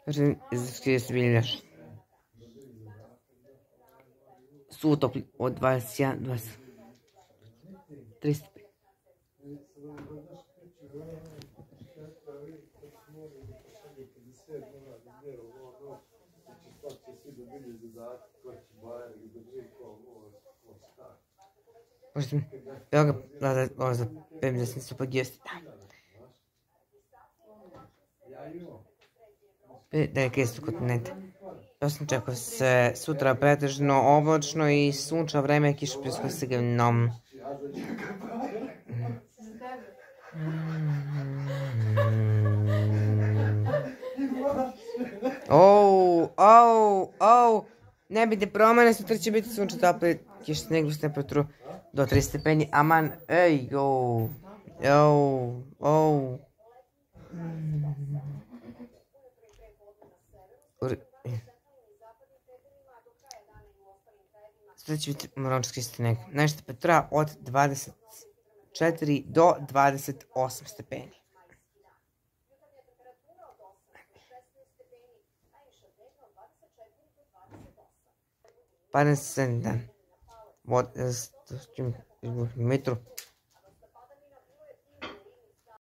30 miljaš. Suvo od 21, 20. 300. Evo ga, za 50 se podjesti. Da je kesto kontinenta. Ja sam čekao se sutra pretežno oblačno i sunčano vreme, kiša priskusivnom. Ne biti promene, sutra će biti sunčano opet, kiša sneg uz temperaturu do 3 stepeni, aman, Sutra će biti morončki sneg, najviša temperatura od 24 do 28 stepeni. Padne se dan. Metro.